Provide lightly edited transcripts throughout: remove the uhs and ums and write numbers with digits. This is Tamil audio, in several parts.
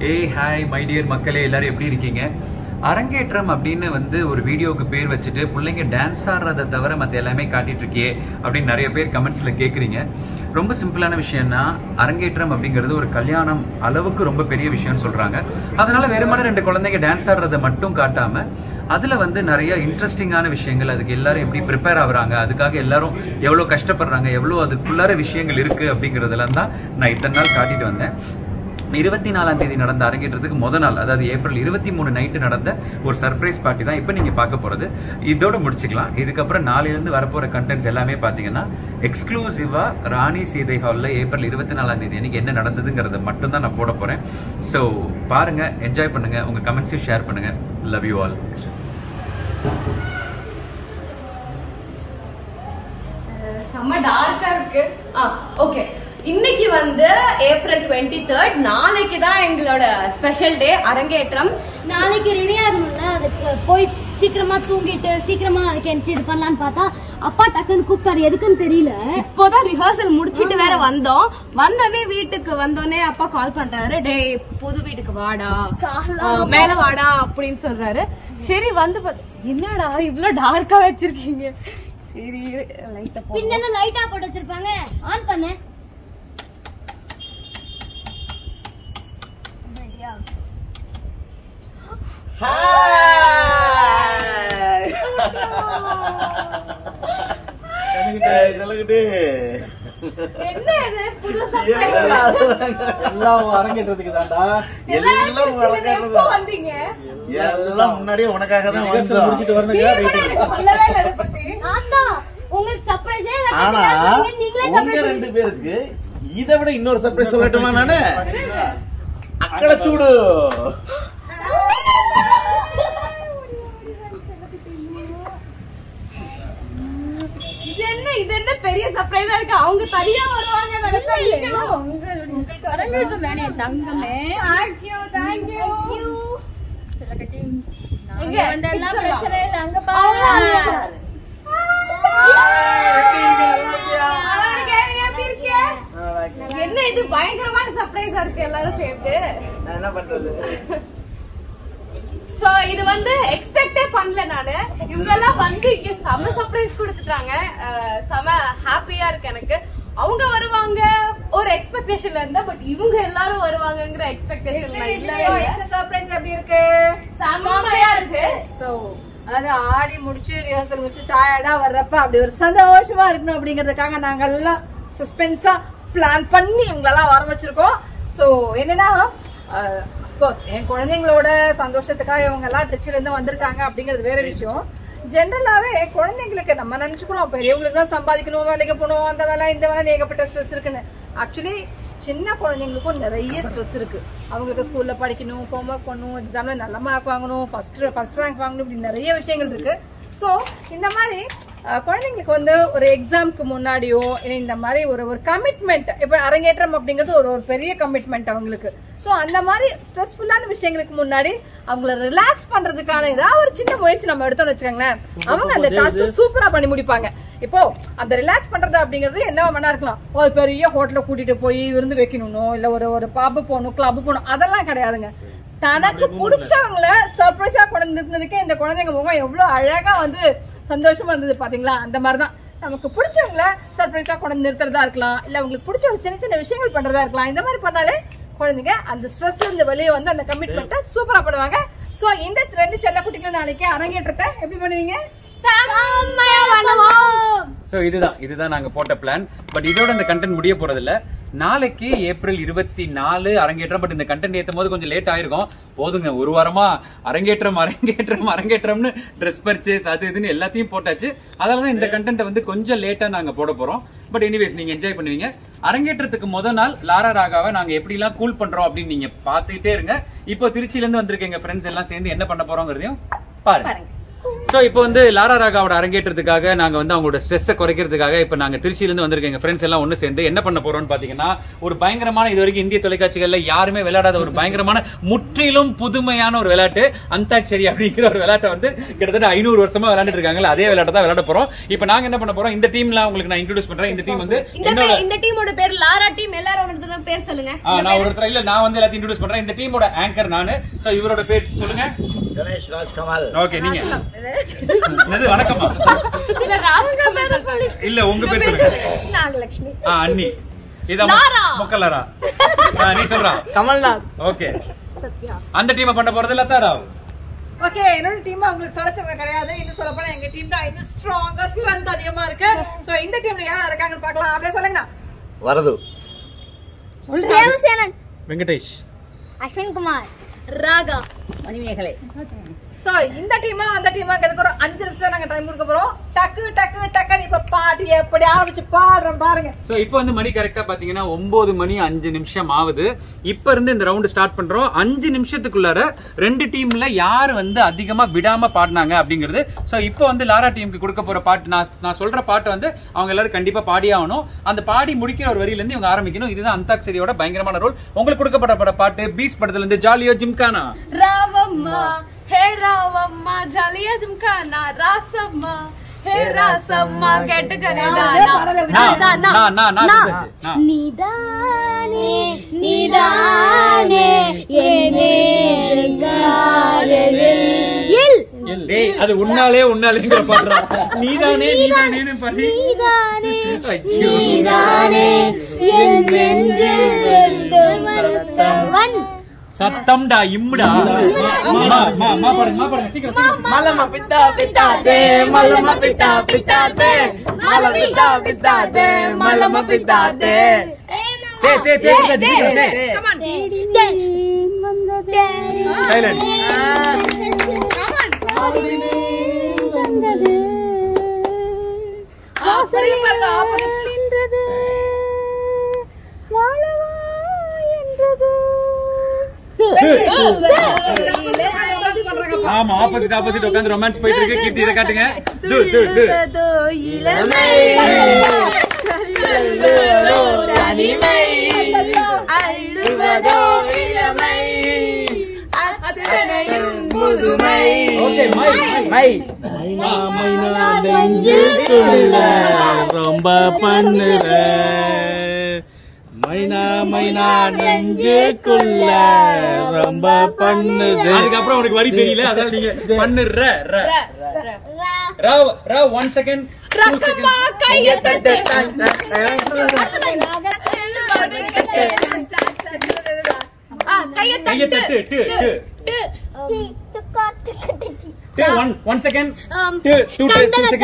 Hey, hi, my dear மக்களே, எல்லாரும் எப்படி இருக்கீங்க? அரங்கேற்றம் அப்படின்னு வந்து ஒரு வீடியோக்கு பேர் வச்சுட்டு பிள்ளைங்க டான்ஸ் ஆடுறதை தவிர மற்ற எல்லாமே காட்டிட்டு இருக்கியே அப்படின்னு நிறைய பேர் கமெண்ட்ஸ்ல கேட்குறீங்க. ரொம்ப சிம்பிளான விஷயம்னா அரங்கேற்றம் அப்படிங்கிறது ஒரு கல்யாணம் அளவுக்கு ரொம்ப பெரிய விஷயம்னு சொல்றாங்க. அதனால வெறுமனே 2 குழந்தைங்க டான்ஸ் ஆடுறதை மட்டும் காட்டாம அதுல வந்து நிறைய இன்ட்ரெஸ்டிங்கான விஷயங்கள், அதுக்கு எல்லாரும் எப்படி ப்ரிப்பேர் ஆகுறாங்க, அதுக்காக எல்லாரும் எவ்வளவு கஷ்டப்படுறாங்க, எவ்வளவு அதுக்குள்ளார விஷயங்கள் இருக்கு அப்படிங்கறதெல்லாம் தான் நான் இத்தனை நாள் காட்டிட்டு வந்தேன். 24ஆம் தேதி நடந்த அரங்கேற்றத்துக்கு முதல் நாள், அதாவது ஏப்ரல் 23 நைட்டு நடந்த ஒரு சர்ப்ரைஸ் பார்ட்டி தான் இப்போ நீங்க பார்க்க போறது. இதோட முடிச்சுக்கலாம். இதுக்கப்புறம் நாளையிலிருந்து வரப்போற கண்டென்ட்ஸ் எல்லாமே பாத்தீங்கன்னா எக்ஸ்க்ளூசிவா ராணி சீதை ஹால்ல ஏப்ரல் 24ஆம் தேதி அன்னைக்கு என்ன நடந்ததுங்கிறத மட்டும் தான் நான் போட போறேன். ஸோ பாருங்க, என்ஜாய் பண்ணுங்க, உங்க கமெண்ட்ஸையும் ஷேர் பண்ணுங்க. Love you all. செம்ம டார்க்கா இருக்கு. ஓகே, இன்னைக்கு வந்து ஏப்ரல் 23, நாளைக்கு தான் எங்களோட ஸ்பெஷல் டே, அரங்கேற்றம். நாளைக்கு ரெடி ஆகணும்ல, அதுக்கு போய் சீக்கிரமா தூங்கிட்டு சீக்கிரமா அதுக்கு எந்த இது பண்ணலான்னு பார்த்தா அப்பா டக்குன்னு கூப்பிட்டாரு, எதுக்குன்னு தெரியல. இப்போதான் ரிஹர்சல் முடிச்சிட்டு வேற வந்தோம். வந்தோடனே வீட்டுக்கு வந்தோடனே அப்பா கால் பண்றாரு, டே புது வீட்டுக்கு வாடா, மேல வாடா அப்படின்னு சொல்றாரு. சரி வந்து என்னடா இவ்வளவு டார்க்கா வச்சிருக்கீங்க, சரி லைட்டா பின்ன லைட்டா போட்டு வச்சிருப்பாங்க, ஆன் பண்ணு. என்ன இது புது சர்ப்ரைஸ்? எல்லாம் அரங்கேற்றதுக்கு தான்டா. எல்லாம் வந்தீங்க, எல்லாம் முன்னாடியே உனக்காக தான் வந்தோம். முடிச்சிட்டு வரணும். சொல்லவே இல்லை இதை பத்தி. ஆத்தா, உங்களுக்கு சர்ப்ரைஸே ஆனா வைக்கல, நீங்களே உங்க சர்ப்ரைஸ் 2 பேருக்கு இதை விட இன்னொரு சர்ப்ரைஸ் சொல்லட்டுமா? நானு அக்கட சூடு. இது என்ன பெரிய சர்ப்ரைஸா இருக்கு? அவங்க தனியா வருவாங்க நினைச்சேன். தங்கமே, thank you, thank you. எங்க வந்தெல்லாம் பிரச்சனை இல்ல, அங்க பாருங்க. என்ன இது பயங்கரமான சர்ப்ரைஸா இருக்கு, எல்லாரும் சேர்த்து. என்ன பண்றது? சோ இது வந்து எக்ஸ்பெக்டே பண்ணல நானு. இவங்க எல்லாம் வந்து இங்க செம சர்ப்ரைஸ் கொடுத்துட்டாங்க. செம ஹாப்பியா இருக்கு எனக்கு. அவங்க வருவாங்க ஒரு எக்ஸ்பெக்டேஷன்ல இருந்தா, பட் இவங்க எல்லாரும் வருவாங்கங்கிற எக்ஸ்பெக்டேஷன்ல இல்ல. இந்த சர்ப்ரைஸ் எப்படி இருக்கு? செமையா இருக்கு. சோ அதாவது ஆடி முடிச்சு ரிஹர்சல் முடிச்சு டயர்டா வர்றப்ப அப்படி ஒரு சந்தோஷமா இருக்கணும் அப்படிங்கறதுக்காக நாங்க எல்லாம் சஸ்பென்ஸா பிளான் பண்ணி இவங்களெல்லாம் வர வச்சிருக்கோம். சோ என்னன்னா, என் குழந்தைங்களோட சந்தோஷத்துக்காக இவங்க எல்லாம் திருச்சில இருந்து வந்திருக்காங்க அப்படிங்கறது வேற விஷயம். ஜென்ரலாவே குழந்தைங்களுக்கு நம்ம நினைச்சுக்கிறோம் பெரியவங்களுக்கு தான் சம்பாதிக்கணும், வேலைக்கு போகணும், அந்த வேலை இந்த வேலை ஏகப்பட்ட ஸ்ட்ரெஸ் இருக்குன்னு. ஆக்சுவலி சின்ன குழந்தைங்களுக்கும் நிறைய ஸ்ட்ரெஸ் இருக்கு. அவங்களுக்கு ஸ்கூல்ல படிக்கணும், ஹோம்ஒர்க் பண்ணணும், எக்ஸாம்ல நல்ல மார்க் வாங்கணும், ஃபர்ஸ்ட் ரேங்க் வாங்கணும், இப்படி நிறைய விஷயங்கள் இருக்கு. ஸோ இந்த மாதிரி குழந்தைங்களுக்கு வந்து ஒரு எக்ஸாம்க்கு முன்னாடியோ இல்லை இந்த மாதிரி ஒரு கமிட்மெண்ட், இப்போ அரங்கேற்றம் அப்படிங்கிறது ஒரு பெரிய கமிட்மெண்ட் அவங்களுக்கு. ஸோ அந்த மாதிரி ஸ்ட்ரெஸ்ஃபுல்லான விஷயங்களுக்கு முன்னாடி அவங்கள ரிலாக்ஸ் பண்றதுக்கான ஏதாவது ஒரு சின்ன முயற்சி நம்ம எடுத்தோம்னு வச்சுக்கோங்களேன், அவங்க அந்த டாஸ்க் சூப்பரா பண்ணி முடிப்பாங்க. இப்போ அந்த ரிலாக்ஸ் பண்றது அப்படிங்கிறது என்ன வேணா இருக்கலாம். ஒரு பெரிய ஹோட்டல கூட்டிட்டு போய் விருந்து வைக்கணும்னோ இல்ல ஒரு பப் போகணும், கிளப் போகணும், அதெல்லாம் கிடையாதுங்க. தனக்கு பிடிச்சவங்கள சர்ப்ரைஸா கொண்டு நிறுத்தினதுக்கே இந்த குழந்தைங்க முகம் எவ்வளவு அழகா வந்து சந்தோஷமா இருந்தது பாத்தீங்களா? அந்த மாதிரிதான் நமக்கு பிடிச்சவங்கள சர்ப்ரைஸா கொண்டு நிறுத்துறதா இருக்கலாம், இல்ல அவங்களுக்கு பிடிச்ச சின்ன சின்ன விஷயங்கள் பண்றதா இருக்கலாம். இந்த மாதிரி பண்ணாலே குழந்தைங்க அந்த ஸ்ட்ரெஸ்ல இருந்து வெளியே வந்து அந்த கமிட்மெண்ட்டை சூப்பரா பண்ணுவாங்க. சோ இந்த 2 செல்ல குட்டிகள் நாளைக்கு அரங்கேற்றத்தை எப்படி பண்ணுவீங்க? செம்மையா பண்ணுவோம். ஸோ இதுதான் நாங்க போட்ட பிளான். பட் இதோட இந்த கண்டென்ட் முடிய போறது இல்ல. நாளைக்கு ஏப்ரல் 24 அரங்கேற்றம். பட் இந்த கண்டென்ட் ஏத்தும் போது கொஞ்சம் லேட் ஆயிருக்கும். போதுங்க, ஒரு வாரமா அரங்கேற்றம்னு ட்ரெஸ் பர்ச்சேஸ் அது இதுன்னு எல்லாத்தையும் போட்டாச்சு. அதனாலதான் இந்த கண்டென்ட் வந்து கொஞ்சம் லேட்டா நாங்க போட போறோம். பட் எனிவேஸ் நீங்க என்ஜாய் பண்ணுவீங்க. அரங்கேற்றத்துக்கு முதல் நாள் லாரா ராகாவை நாங்க எப்படி எல்லாம் கூல் பண்றோம் அப்படின்னு நீங்க பாத்துக்கிட்டே இருங்க. இப்போ திருச்சியில இருந்து வந்திருக்க எங்க ஃப்ரெண்ட்ஸ் எல்லாம் சேர்ந்து என்ன பண்ண போறோங்கிறதையும் பாருங்க. சோ இப்போ வந்து லாரா ராகாவோட அரங்கேற்றத்துக்காக நாங்க வந்து அவங்களோட ஸ்ட்ரெஸ் குறைக்கிறதுக்காக இப்ப நாங்க திருச்சியில இருந்து வந்திருக்கோம். எங்க ஃப்ரெண்ட்ஸ் எல்லாம் ஒண்ணு சேர்ந்து என்ன பண்ண போறோம்னு பாத்தீங்கன்னா ஒரு பயங்கரமான இது வரைக்கும் இந்திய தொலைக்காட்சிகள்ல யாருமே விளையாடாத ஒரு பயங்கரமான முற்றிலும் புதுமையான ஒரு விளையாட்டு அந்தாக்ஷரி அப்படிங்கிற ஒரு விளையாட்டை வந்து கிட்டத்தட்ட 500 வருஷமா விளையாண்டுட்டு இருக்காங்க. அதே விளையாட்டை தான் விளையாட போறோம். இப்ப நாங்க என்ன பண்ண போறோம், இந்த டீம்ல உங்களுக்கு நான் இன்ட்ரோடியூஸ் பண்றேன். இந்த டீம் வந்து இந்த டீமோட பேர் லாரா டீம். எல்லாரும் ஒரு பேர் சொல்லுங்க. நான் ஒருத்தர் இல்ல, நான் வந்து எல்லாத்தையும் இன்ட்ரோடியூஸ் பண்றேன். இந்த டீமோட ஆங்கர் நானு. சோ இவரோட பேர் சொல்லுங்க. கணேஷ் ராஜ்கமல். ஓகே, நீங்க வணக்கம்மா. இல்ல ராஜ்கமல் சொல்லி இல்ல உங்க பேர் சொல்லுங்க. நாகலட்சுமி. அண்ணி. இதான் முக்கலரா. நீ சொல்றா. கமல்நாத். ஓகே. சத்யா. அந்த டீமை பண்ண போறது லதா ராவ். ஓகே, என்னோட டீம் உங்களுக்கு தொலைச்சவங்க கிடையாது. இன்னும் சொல்ல போனா எங்க டீம் தான் இன்னும் ஸ்ட்ராங்கா ஸ்ட்ரென்த் அதிகமா இருக்கு. சோ இந்த டீம்ல யார் இருக்காங்கன்னு பார்க்கலாம். அப்படியே சொல்லுங்க. வரது. தேவசேனன், வெங்கடேஷ், அஸ்வின் குமார், ராகா, மணிமேகலை. சோ இந்த டீமா அந்த டீமா கிட்ட ஒரு 5 நிமிஷம் நாங்க டைம் கொடுக்க போறோம். டக்கு டக்கு டக்குன்னு இப்ப பாட்டு எப்படி ஆரம்பிச்சு பாடுறோம் பாருங்க. சோ இப்போ வந்து மணி கரெக்டா பாத்தீங்கன்னா 9 மணி 5 நிமிஷம் ஆகுது. இப்ப இருந்து இந்த ரவுண்ட் ஸ்டார்ட் பண்றோம். 5 நிமிஷத்துக்குள்ளார 2 டீம்ல யாரு வந்து அதிகமா விடாம பாடினாங்க அப்படிங்கிறது. சோ இப்போ வந்து லாரா டீமுக்கு கொடுக்க போற பாட்டு, நான் சொல்ற பாட்டு வந்து அவங்க எல்லாரும் கண்டிப்பா பாடி ஆகணும். அந்த பாடி முடிக்கிற ஒரு வரியில இருந்து இவங்க ஆரம்பிக்கணும். இதுதான் அந்தாக்ஷரியோட பயங்கரமான ரோல். உங்களுக்கு கொடுக்கப்பட்ட பாட்டு பீஸ் படத்துல இருந்து ஜாலியோ ஜிம்கானா. ராவம்மா ஹே ராவம்மா ஜாலியா ஜிம்கானா ராசம்மா ஹே ராசம்மா கேட்டுக்கறேனா நீதானே நீதானே ஏனே காரவில் டேய் அது உன்னாலேங்கற பாடுறா. நீதானே நீதானேன்னு பாடி. நீதானே நீதானே என் நெஞ்சில் இருந்து மறந்தவன். சத்தம்டா இம்முடா. மா பாருங்க சீக்கிரம். மலம பித்தா பித்தாதே மலம பித்தா பித்தாதே மலம பித்தா பித்தாதே மலம பித்தாதே. Come on silent. Come on அப்படியே பாருங்க. ஆப்போசிட் என்றது வாழவா என்றது. ஆமா, ஆப்போசிட் உட்கார்ந்து ரொமான்ஸ் போயிட்டு இருக்கு. கீர்த்தி இத காட்டுங்க. இளமை தனிமை அழுவதோ இளமை அத்தனையும் புதுமை. ஓகே, மை மைனா நெஞ்சுக்குள்ள ரொம்ப பண்ணுற மைனா நெஞ்சுக்குள்ள ரொம்ப பண்ணுது. அதுக்கப்புறம் உனக்கு வரி தெரியல, அதால நீங்க பண்ணுற ராவ் 1 செகண்ட். ரக்கம்மா கைய தட்டு கைய தட்டு. 1 செகண்ட். 2 செகண்ட்.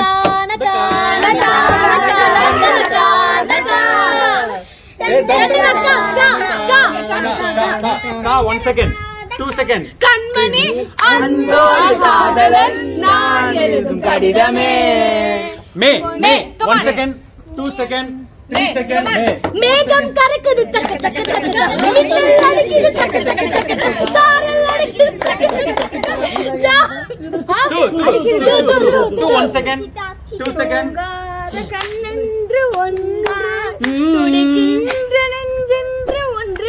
1 செகண்ட். 2 செகண்ட். கண்மணி அன்போ காதலன் நான் எழுதும் கடிதமே. மே 1 செகண்ட். 2 செகண்ட். 3 செகண்ட். மேகம் கறக்குது தக்க தக்க தக்க மின்னல் அடிக்குது தக்க தக்க தக்க சாரல் அடிக்குது தக்க தக்க தக்க 2 1 செகண்ட். 2 செகண்ட். கண்ணென்று ஒன்று துடிக்கின்ற நெஞ்சென்று ஒன்று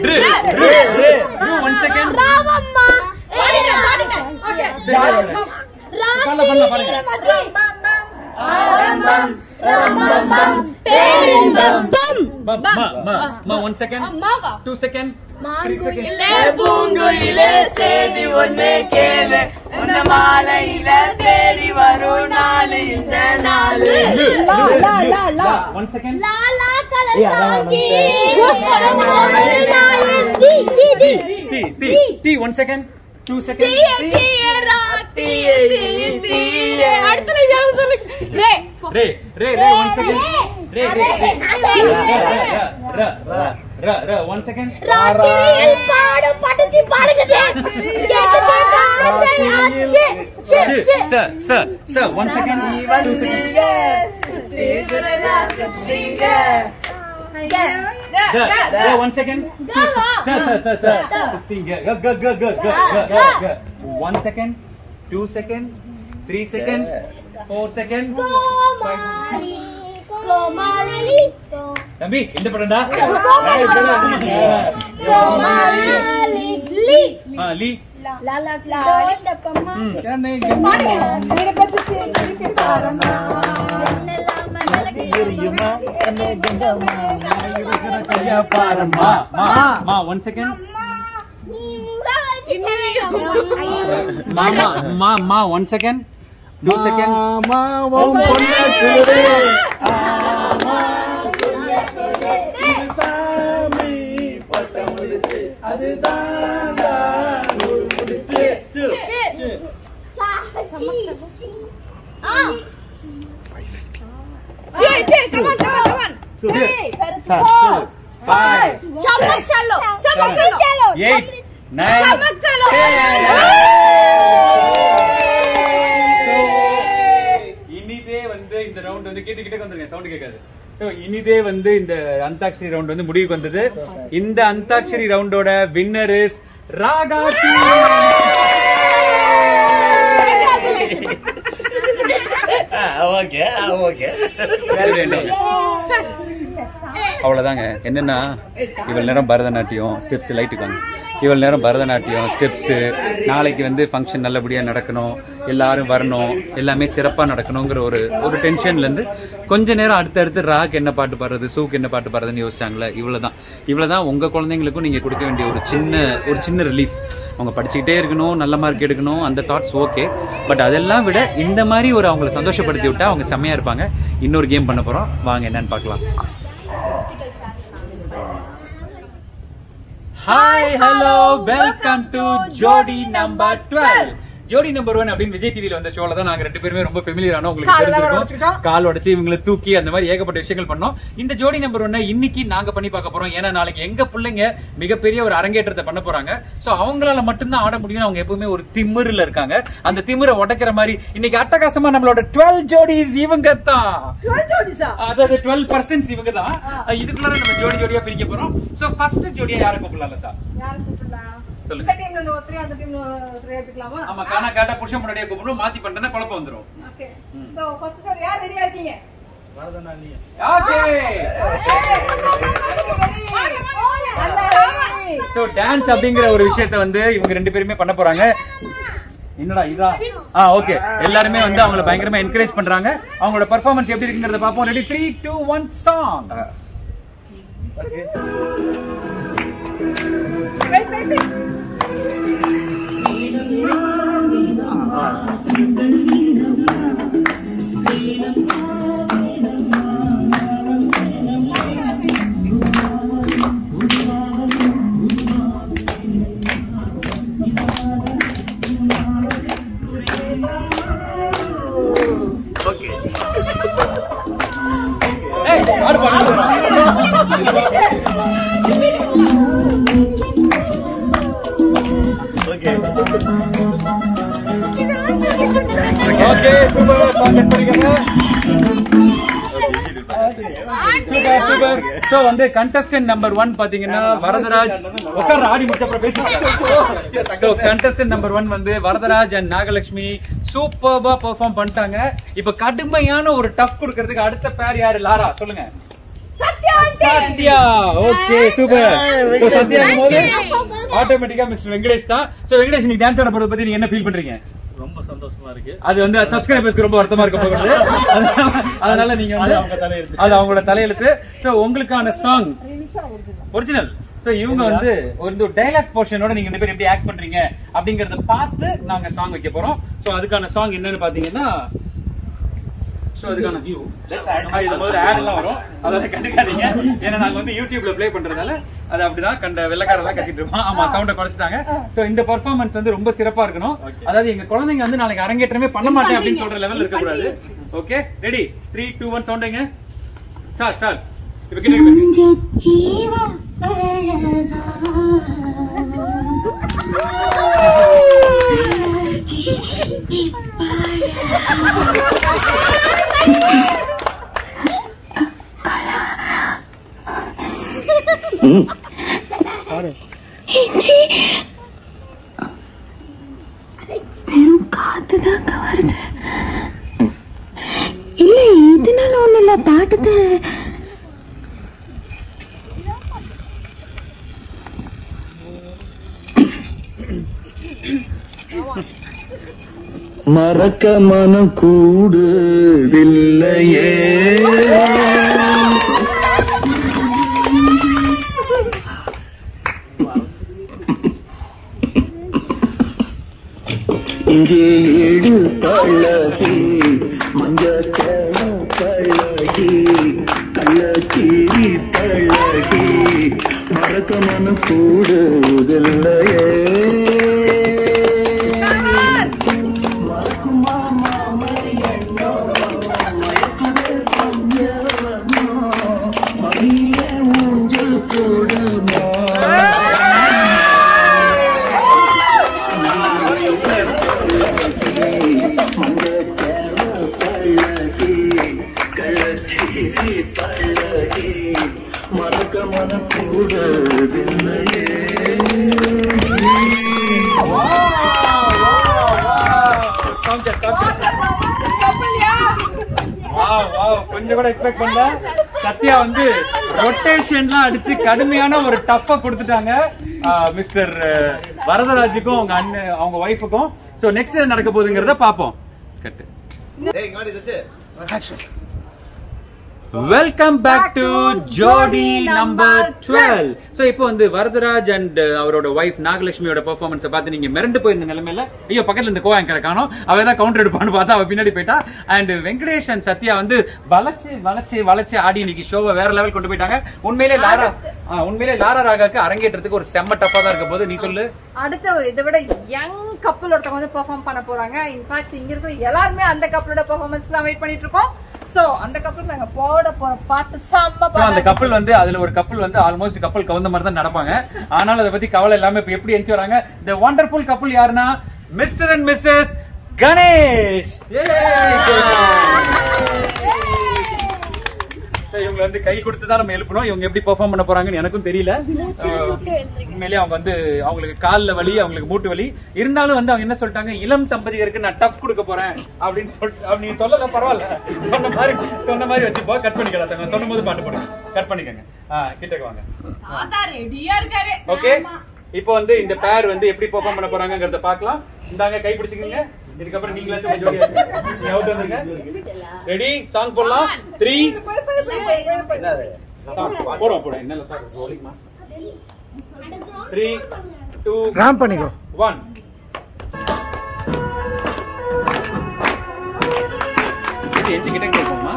1 செகண்ட். ராவம்மா ஆரம்பம் ரம்பம் பேரின்பம் 1 செகண்ட். 2 செகண்ட். 3 செகண்ட். இல்ல பூங்குயிலே சேதி ஒண்ணு கேளு உன்ன மாலையில தேடி வரும் நாளு இந்த நாளு. 1 செகண்ட். லாலா கலசாங்கி உப்பளம் போவது நாயன் தி 1 செகண்ட். 2 செகண்ட். ரே 1 செகண்ட். ரே 1 செகண்ட். ராத்திரியில் பாடும் பட்டுச்சி பாடுகிறது sir 1 second. 2 second. 1 second. 1 second. 2 second. 3 seconds, 4 seconds. கோமாளி தம்பி இந்த படம்டா. கோமாளி லீ மா 1 second. மா 1 second, 2 second. Come on. 5, 8, 9. இனிதே வந்து இந்த ரவுண்ட் வந்து கேட்டுக்கிட்டே வந்துருங்க, சவுண்ட் கேட்காது. சோ இனிதே வந்து இந்த அந்தாக்ஷரி ரவுண்ட் வந்து முடிவுக்கு வந்தது. இந்த அந்தாக்ஷரி ரவுண்டோட வின்னர் இஸ் ராகா டீம். அவ்வளவுதாங்க. என்னன்னா இவ்வளவு நேரம் பரதநாட்டியம் ஸ்டெப்ஸ் லைட்டுக்கு வாங்க, இவ்வளவு நேரம் பரதநாட்டியம் ஸ்டெப்ஸ், நாளைக்கு வந்து ஃபங்க்ஷன் நல்லபடியா நடக்கணும், எல்லாரும் வரணும், எல்லாமே சிறப்பா நடக்கணுங்கிற ஒரு டென்ஷன்ல இருந்து கொஞ்ச நேரம் அடுத்தடுத்து ராக் என்ன பாட்டு பாடுறது, சூக்கு என்ன பாட்டு பாடுறதுன்னு யோசிச்சாங்களே. இவ்வளவுதான் உங்க குழந்தைங்களுக்கும் நீங்க கொடுக்க வேண்டிய ஒரு சின்ன ரிலீஃப். அவங்க படிச்சுக்கிட்டே இருக்கணும், நல்ல மார்க் எடுக்கணும், அந்த தாட்ஸ் ஓகே. பட் அதெல்லாம் விட இந்த மாதிரி ஒரு அவங்களை சந்தோஷப்படுத்தி விட்டா அவங்க செம்மையா இருப்பாங்க. இன்னொரு கேம் பண்ண போறோம், வாங்க என்னன்னு பார்க்கலாம். ஹாய் ஹலோ வெல்கம் டு ஜோடி நம்பர் 12. ஜோடி நம்பர் 1 அப்படின்னு விஜய் டிவில வந்த ஷோல தான் நாங்க ரெண்டு பேருமே ரொம்ப ஃபெமிலியர் ஆனோம். உங்களுக்கு தெரிஞ்சிருக்கும், கால் உடைச்சு இவங்களை தூக்கி அந்த மாதிரி ஏகப்பட்ட விஷயங்கள் பண்ணோம். இந்த ஜோடி நம்பர் 1 இன்னைக்கு நாங்க பண்ணி பார்க்க போறோம். ஏன்னா நாளைக்கு எங்க பிள்ளைங்க மிகப்பெரிய ஒரு அரங்கேற்றத்தை பண்ண போறாங்க. சோ அவங்களால மட்டும்தான் ஆட முடியும். அவங்க எப்பவுமே ஒரு திமிர்ல இருக்காங்க. அந்த திமிரை உடைக்கிற மாதிரி இன்னைக்கு அட்டகாசமா நம்மளோட 12 ஜோடிஸ் இவங்க தான். 12 ஜோடிஸா? அதாவது 12% இவங்க தான். இதுக்குள்ள நம்ம ஜோடியா பிரிக்க போறோம். சோ ஃபர்ஸ்ட் ஜோடியா யாரை கூப்பிடலாம் லதா? யாரை கூப்பிடலாம்? சொல்லுங்க. இந்த டீம்ல ஒருத்தர், அந்த டீம்ல ஒருத்தர் எடுத்துக்கலாமா? ஆமா, காணா காட்டா புருஷன் முன்னாடியே கூப்பிடணும். மாத்தி பண்ணா குழப்பம் வந்துரும். ஓகே. சோ ஃபர்ஸ்ட் ஜோடி யார் ரெடியா இருக்கீங்க? ஓகே. சோ டான்ஸ் அப்படிங்கிற ஒரு விஷயத்தை வந்து இவங்க ரெண்டு பேருமே பண்ண போறாங்க. என்னடா இதா? ஓகே. எல்லாருமே வந்து அவங்கள பயங்கரமா என்கரேஜ் பண்றாங்க. அவங்களோட பெர்ஃபார்மன்ஸ் எப்படி இருக்குங்கறத பாப்போம். Ready 3 2 1 song. Wait. Okay super. Contact பண்ணிக்கங்க. சூப்பர். சோ வந்து கண்டஸ்டன்ட் நம்பர் 1 பாத்தீங்கன்னா வரதராஜ். உட்கார்ந்து ஆடி முடிச்ச அப்புறம் பேசிக்கலாம். சோ கண்டஸ்டன்ட் நம்பர் 1 வந்து வரதராஜ் அண்ட் நாகலட்சுமி சூப்பர்பா பெர்ஃபார்ம் பண்ணிட்டாங்க. இப்ப கடுமையான ஒரு டஃப் கொடுக்கிறதுக்கு அடுத்த பேர் யாரு? லாரா சொல்லுங்க. Sathya. Okay super. So Sathya போது ஆட்டோமேட்டிக்கா மிஸ்டர் வெங்கடேஷ் தான். சோ வெங்கடேஷ் நீங்க டான்ஸ் ஆட போறத பத்தி நீங்க என்ன ஃபீல் பண்றீங்க? ரொம்ப சந்தோஷமா இருக்கு. அது வந்து சப்ஸ்கிரைபர்ஸ்க்கு ரொம்ப வருத்தமா இருக்க போகுது. அதனால நீங்க வந்து அது அவங்களோட தலையெழுத்து. சோ உங்களுக்கான சாங் ஒரிஜினல். சோ இவங்க வந்து ஒரு டைலாக் போர்ஷனோட நீங்க ரெண்டு பேரும் எப்படி ஆக்ட் பண்றீங்க அப்படிங்கறத பார்த்து நாங்க சாங் வைக்க போறோம். சோ அதுக்கான சாங் என்னன்னு பாத்தீங்கன்னா, சோ அதுக்கான வியூ இது முதல்ல ஆட் எல்லாம் வரும், அதெல்லாம் கண்டுக்காதீங்க. ஏன்னா நாங்க வந்து யூடியூப்ல பிளே பண்றதால அது அப்படிதான் கண்ட வெள்ளக்காரெல்லாம் கத்திட்டு இருப்போம். ஆமா, சவுண்ட குறைச்சிட்டாங்க. சோ இந்த பெர்ஃபார்மன்ஸ் வந்து ரொம்ப சிறப்பா இருக்கணும். அதாவது எங்க குழந்தைங்க வந்து நாளைக்கு அரங்கேற்றமே பண்ண மாட்டேன் அப்படின்னு சொல்ற லெவல் இருக்க கூடாது. ஓகே ரெடி 3 2 1 சவுண்டுங்க. ஸ்டார்ட். இப்ப வெறும் காத்துதாங்க வருது. இல்ல தாட்டுது. மறக்க மனம் கூடுதில்லையே இங்கே ஏடு பழகி மஞ்சள் பழகி கள்ளச்சீரி பழகி மறக்க மனம் கூடுதில்லையே மறக்க மனம் கூடுதில்லையே. கொஞ்சம் கூட எக்ஸ்பெக்ட் பண்ணல. சத்யா வந்து ரொட்டேஷன்லாம் அடிச்சு கடுமையான ஒரு டஃப்பா கொடுத்துட்டாங்க மிஸ்டர் வரதராஜுக்கும் அவங்க அண்ணன் அவங்க வைஃபுக்கும். சோ நெக்ஸ்ட் என்ன நடக்க போகுதுங்கிறத பாப்போம். கட்டு. வெல்கம் பேக் டு ஜோடி நம்பர் 12. சோ இப்போ வந்து வரதராஜ் அண்ட் அவரோட வைஃப் நாகலட்சுமியோட பெர்ஃபார்மன்ஸ் பார்த்து நீங்க மிரண்டு போயிருந்த நிலைமையில ஐயோ பக்கத்துல இந்த கோஆங்கரை காணோம் அவ ஏதாவது கவுண்டர் எடுப்பான்னு பார்த்தா அவ பின்னாடி போயிட்டா. அண்ட் வெங்கடேஷ் அண்ட் சத்யா வந்து வளைச்சு ஆடி இன்னைக்கு ஷோவை வேற லெவல் கொண்டு போயிட்டாங்க. உண்மையிலே லாரா ராகாக்கு அரங்கேற்றத்துக்கு ஒரு செம்ம டஃபா தான் இருக்க போது. நீ சொல்லு. அடுத்த இதை விட யங் கப்பல் ஒருத்தவங்க வந்து பெர்ஃபார்ம் பண்ண போறாங்க. இன்ஃபேக்ட் இங்க இருக்க எல்லாருமே அந்த கப்பலோட பெர்ஃபார்மன்ஸ் தான் வெயிட் பண்ணிட்டு இருக்கோம். சோ அந்த கப்பல் நாங்க போட போற பாட்டு சாம்பா. அந்த கப்பல் வந்து அதுல ஒரு கப்பல் வந்து ஆல்மோஸ்ட் கப்பல் கவுந்த மாதிரி தான் நடப்பாங்க. ஆனாலும் அதை பத்தி கவலை இல்லாம இப்ப எப்படி என்ஜாய் வராங்க. தி வண்டர்ஃபுல் கப்பல் யாருன்னா மிஸ்டர் அண்ட் மிஸ்ஸஸ் கணேஷ். இவங்க வந்து கை கொடுத்து தான் நம்ம எழுப்பணும். இவங்க எப்படி பெர்ஃபார்ம் பண்ண போறாங்கன்னு எனக்கும் தெரியல. உண்மையிலேயே அவங்க வந்து அவங்களுக்கு கால்ல வலி அவங்களுக்கு மூட்டு வலி இருந்தாலும் வந்து அவங்க என்ன சொல்லிட்டாங்க இளம் தம்பதியருக்கு நான் டஃப் கொடுக்க போறேன் அப்படின்னு சொல்லிட்டு நீ சொல்லல பரவாயில்ல சொன்ன மாதிரி வச்சு கட் பண்ணிக்கலாம். சொல்லும் போது பாட்டு போடுங்க கட் பண்ணிக்கங்க. கிட்டக்கு வாங்க. ஓகே இப்போ வந்து இந்த பேர் வந்து எப்படி பெர்ஃபார்ம் பண்ண போறாங்கங்கறத பார்க்கலாம். இந்தாங்க கை பிடிச்சுக்கங்க. இதுக்கப்புறம் நீங்களாச்சும் ஜோடி நீ அவுட் வந்துங்க. ரெடி சாங் போடலாம். 3 போறோம் என்ன ரோலிங்மா 3 2 ராம் பண்ணிக்கோ 1 இது எஞ்சி கிட்ட கேட்போமா.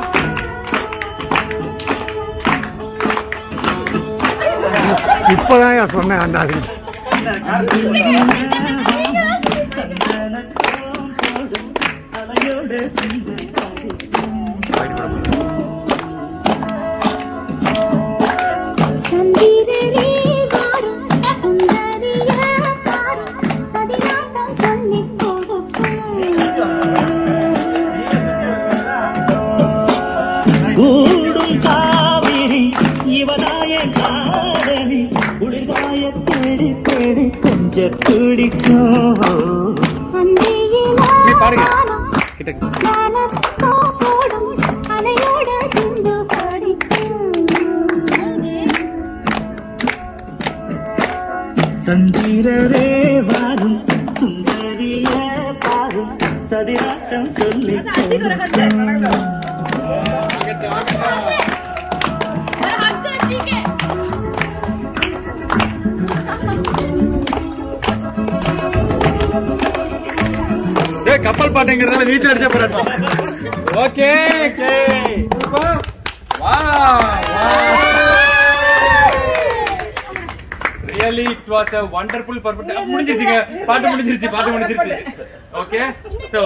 இப்பதான் சொன்னேன் அண்ணாது கூடும் காவிரி இவனாய காதலி குளிர்காய தேடி தேடி கொஞ்ச துடிக்கும். பாருங்க கிட்ட சந்திரரே வாரும் சுந்தரிய பாரும் சதிராட்டம் சொல்லி கப்பல் பாட்டுங்கிறதால நீச்சல் அடிச்ச போறாங்க. Okay really it was a wonderful performance. முடிஞ்சிருச்சுங்க பாட்டு முடிஞ்சிருச்சு. ஓகே சோ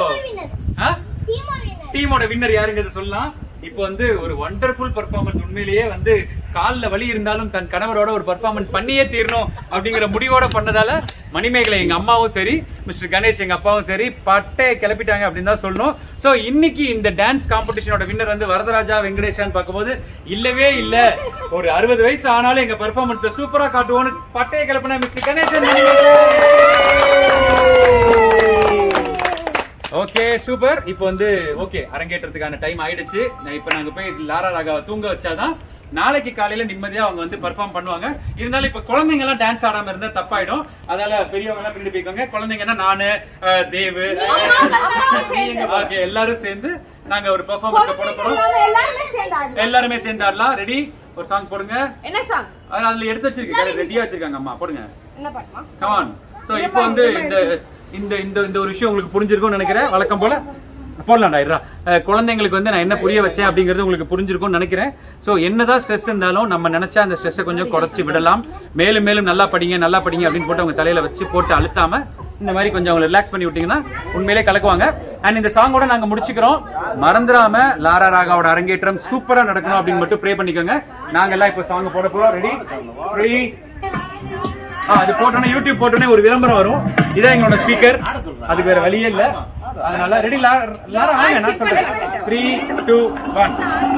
டீமோட வின்னர் யாருங்கிறத சொல்லலாம். இப்போ வந்து ஒரு வண்டர்ஃபுல் பெர்ஃபார்மன்ஸ். உண்மையிலேயே வந்து கால்ல வலி இருந்தாலும் தன் கணவரோட ஒரு பெர்ஃபார்மன்ஸ் பண்ணியே தீரணும் அப்படிங்கிற முடிவோட பண்ணதால மணிமேகலை எங்க அம்மாவும் சரி மிஸ்டர் கணேஷ் எங்க அப்பாவும் சரி பட்டை கிளப்பிட்டாங்க அப்படின்னு தான் சொல்லணும். சோ இன்னைக்கு இந்த டான்ஸ் காம்படிஷனோட வின்னர் வந்து வரதராஜா வெங்கடேஷான்னு பார்க்கும்போது இல்லவே இல்ல ஒரு 60 வயசு ஆனாலும் எங்க பெர்ஃபார்மன்ஸ் சூப்பரா காட்டுவோம்னு பட்டையை கிளப்பினா மிஸ்டர் கணேஷன். Okay super. இப்போ வந்து ஓகே அரங்கேற்றத்துக்கான டைம் ஆயிடுச்சு. இப்ப நாங்க போய் லாரா ராகாவை தூங்க வச்சாதான் நாளைக்கு காலையில நிம்மதியா அவங்க வந்து பெர்ஃபார்ம் பண்ணுவாங்க. இருந்தாலும் இப்ப குழந்தைங்க எல்லாம் டான்ஸ் ஆடாம இருந்தா தப்பாயிடும். அதால பெரியவங்க எல்லாம் பின்னாடி போய்க்கோங்க. குழந்தைங்கன்னா நானு தேவு ஓகே எல்லாரும் சேர்ந்து நாங்க ஒரு பெர்ஃபார்மன்ஸ் போட போறோம். எல்லாருமே சேர்ந்து ஆடலாம். ரெடி? ஒரு சாங் போடுங்க. என்ன சாங்? அதுல எடுத்து வச்சிருக்கீங்க, ரெடியா வச்சிருக்காங்க அம்மா, போடுங்க. என்ன பாட்டுமா? Come on. சோ இப்போ வந்து இந்த ஒரு விஷயம் உங்களுக்கு புரிஞ்சிருக்கும்னு நினைக்கிறேன். வழக்கம் போல போடலாம்டா. குழந்தைங்களுக்கு வந்து நான் என்ன புரிய வச்சேன் அப்படிங்கறது உங்களுக்கு புரிஞ்சிருக்கும்னு நினைக்கிறேன். சோ என்னதான் ஸ்ட்ரெஸ் இருந்தாலும் நம்ம நினைச்சா அந்த ஸ்ட்ரெஸ்ஸை கொஞ்சம் குறைச்சு விடலாம். மேலும் மேலும் நல்லா படிங்க அப்படின்னு போட்டு அவங்க தலையில வச்சு போட்டு அழுத்தாம இந்த மாதிரி கொஞ்சம் அவங்க ரிலாக்ஸ் பண்ணி விட்டீங்கன்னா உண்மையிலே கலக்குவாங்க. அண்ட் இந்த சாங்கோட நாங்க முடிச்சுக்கிறோம். மறந்துடாம லாரா ராகாவோட அரங்கேற்றம் சூப்பரா நடக்கணும் அப்படின்னு மட்டும் ப்ரே பண்ணிக்கோங்க. நாங்க எல்லாம் இப்ப சாங் போட போறோம். ரெடி? 3 அது போட்டோன்னே யூடியூப் போட்டோன்னே ஒரு விளம்பரம் வரும். இதான் எங்களோட ஸ்பீக்கர். அதுக்கு வேற வழியே இல்ல. அதனால ரெடி? லாரா வாங்க, நான் சொல்றேன். 3, 2, 1.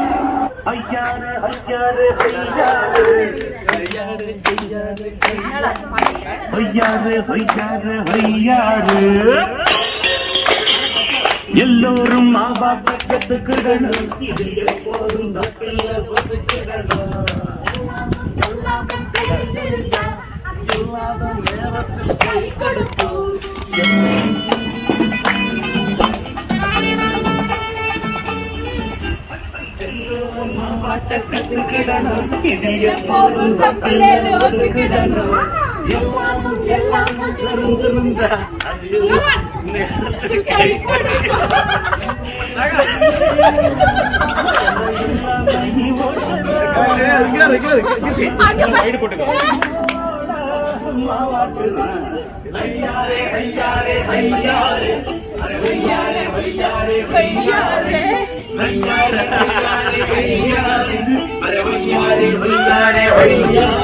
எல்லோரும் கத்துக்கிடணும், இது எப்போதும் போட்டுக்கோ.